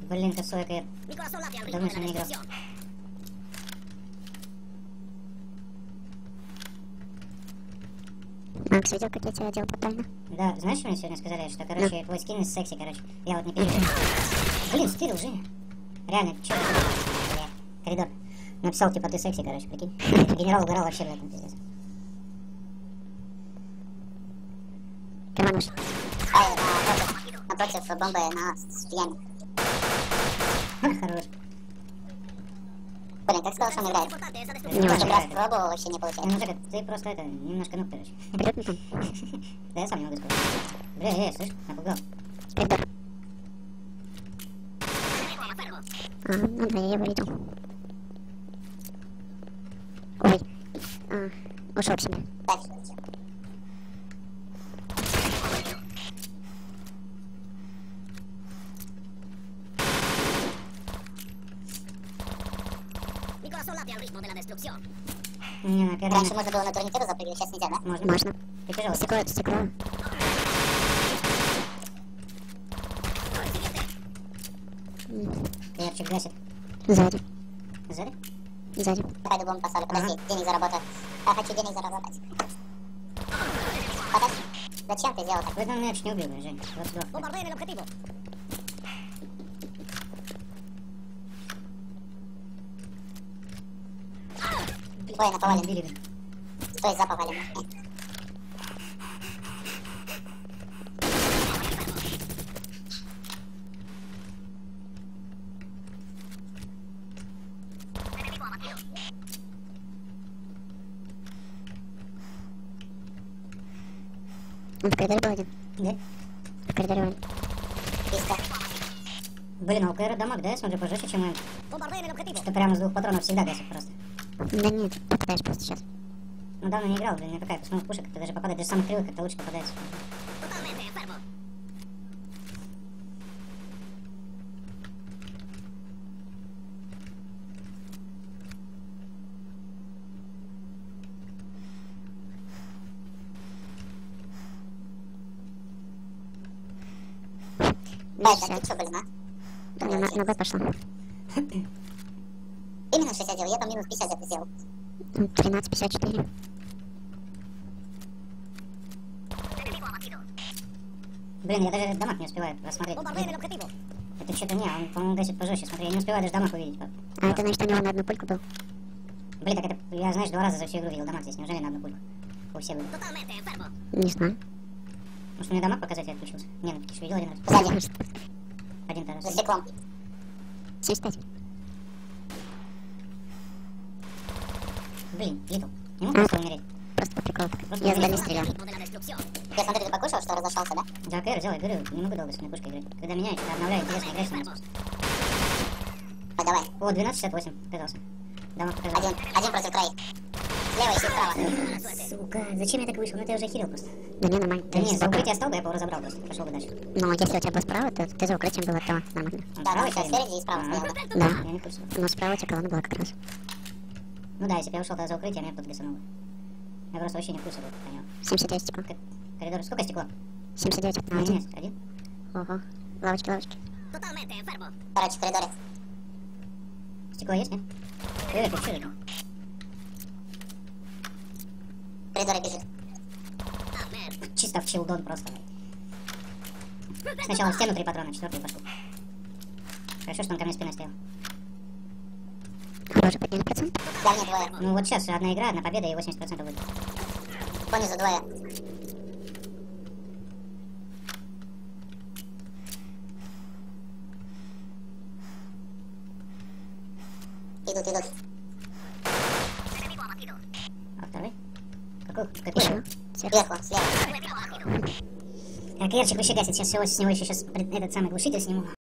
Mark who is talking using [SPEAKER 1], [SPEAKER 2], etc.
[SPEAKER 1] Блин, косой КР. Давно с ним не играл.
[SPEAKER 2] Макс, видел, как я тебя одел тотально?
[SPEAKER 1] Да, знаешь, что мне сегодня сказали? Что, короче, твой скин из секси, короче. Я вот не переживаю. Блин, стырил, Женя. Реально, чё? Коридор. Написал, типа, ты секси, короче, прикинь. Генерал угорал вообще, блядь, там пиздец.
[SPEAKER 2] Кармануш.
[SPEAKER 3] Напротив бомбы на стене.
[SPEAKER 1] Хорош.
[SPEAKER 3] Блин, как сказал, что он играет?
[SPEAKER 1] Не
[SPEAKER 3] Просто
[SPEAKER 1] очень
[SPEAKER 3] раз
[SPEAKER 1] играет.
[SPEAKER 3] пробовал, вообще не получается.
[SPEAKER 1] Ну, так, ты просто это, немножко нук, короче.
[SPEAKER 2] Придет там?
[SPEAKER 1] Да я сам не могу сказать. Бля, слышь, напугал.
[SPEAKER 2] Коридор. Ну да, я его видел. Ой. Ушел к себе.
[SPEAKER 3] Дальше.
[SPEAKER 1] Не, на первом...
[SPEAKER 3] Раньше можно было на турникету запрыгивать, сейчас нельзя, да?
[SPEAKER 1] Можно.
[SPEAKER 2] Можно.
[SPEAKER 1] Ты тяжелый.
[SPEAKER 2] Стекло.
[SPEAKER 1] Клерчик гасит.
[SPEAKER 2] Сзади.
[SPEAKER 1] Сзади?
[SPEAKER 3] Пойду бомбу поставлю, подожди, денег заработаю. Я хочу денег заработать. Подожди, зачем ты сделал так?
[SPEAKER 1] Вы там мяч не убил, блин, Жень. 22.
[SPEAKER 3] Ой, наповали.
[SPEAKER 1] Били, блин.
[SPEAKER 3] Стой, заповали.
[SPEAKER 2] Он в коридоре был один.
[SPEAKER 1] Да?
[SPEAKER 2] В коридоре он.
[SPEAKER 3] Писка.
[SPEAKER 1] Блин, а у КР дамаг, да? Я смотрю, пожестче, чем им. Что прямо с 2 патронов всегда гасит просто.
[SPEAKER 2] Да нет, попадаешь просто сейчас.
[SPEAKER 1] Ну, давно не играл, блин, мне какая посмотрел пушек, как-то даже попадает, даже самых кривых как-то лучше попадается.
[SPEAKER 3] Да, ты чё, блин, а?
[SPEAKER 2] Да, на бой пошла.
[SPEAKER 3] Именно 60 делал, я там минус 50 это сделал.
[SPEAKER 2] 13:54.
[SPEAKER 1] Блин, я даже дамаг не успеваю рассмотреть. Это что-то не, он, по-моему, гасит пожестче. Смотри, я не успеваю даже дамаг увидеть.
[SPEAKER 2] А это значит, у него на одну пульку был.
[SPEAKER 1] Блин, так это, я, знаешь, 2 раза за всю игру видел дамаг здесь. Неужели на одну пульку? У всех было.
[SPEAKER 2] Не знаю.
[SPEAKER 1] Может, мне дамаг показать, я отключился? Не, ну, ты что, видел один раз?
[SPEAKER 3] Сзади,
[SPEAKER 1] Один-то раз.
[SPEAKER 3] за стеклом.
[SPEAKER 2] 75.
[SPEAKER 1] Блин, Литл. Не мог просто умереть?
[SPEAKER 2] Просто по приколу.
[SPEAKER 1] Просто
[SPEAKER 2] Я
[SPEAKER 1] умереть.
[SPEAKER 2] сюда не стрелял.
[SPEAKER 3] Я смотрю, ты покушал, что разошелся, да?
[SPEAKER 1] Да, КР взял, я говорю, не могу долго с этой пушкой играть. Когда меняю, что-то обновляю, интересно играть становится.
[SPEAKER 3] А, давай.
[SPEAKER 1] О, 12:68, оказался. Дамаг показал.
[SPEAKER 3] Один против троих. Слева и справа.
[SPEAKER 1] Сука, зачем я так вышел? Ну ты уже охерел просто.
[SPEAKER 2] Да не, нормально.
[SPEAKER 1] Да не, за укрытие стал бы, я бы его разобрал просто. Пошел бы дальше.
[SPEAKER 2] Но если у тебя был справа, то ты за укрытием был, то нормально.
[SPEAKER 1] Он
[SPEAKER 3] Да,
[SPEAKER 1] справа
[SPEAKER 3] да,
[SPEAKER 1] стоит?
[SPEAKER 3] спереди и справа стоял, да.
[SPEAKER 2] Да.
[SPEAKER 1] Я не в курсе.
[SPEAKER 2] Но справа у тебя колонна была как раз.
[SPEAKER 1] Ну да, если бы я ушел тогда за укрытие, меня бы тут лесануло. Я просто вообще не в курсе был, понял.
[SPEAKER 2] 79 стекло.
[SPEAKER 1] Коридор, сколько стекло?
[SPEAKER 2] 79 на
[SPEAKER 1] Нет,
[SPEAKER 2] один.
[SPEAKER 1] нет, один.
[SPEAKER 2] Ого. Лавочки.
[SPEAKER 3] Короче, в коридоре.
[SPEAKER 1] Стекло есть, нет? Привет, ты что это?
[SPEAKER 3] В коридоре бежит.
[SPEAKER 1] Чисто в чилдон просто. Сначала в стену 3 патрона, 4-й пошел. Хорошо, что он ко мне спиной стоял.
[SPEAKER 2] Вы уже подняли процент?
[SPEAKER 3] Дальние двое.
[SPEAKER 1] Ну вот сейчас одна игра, одна победа и 80% будет.
[SPEAKER 3] Понизу двое. Идут.
[SPEAKER 1] А второй? Какой?
[SPEAKER 2] Еще.
[SPEAKER 3] Сверху, слева.
[SPEAKER 1] А Керчик вообще гасит, сейчас с него еще сейчас этот самый глушитель сниму.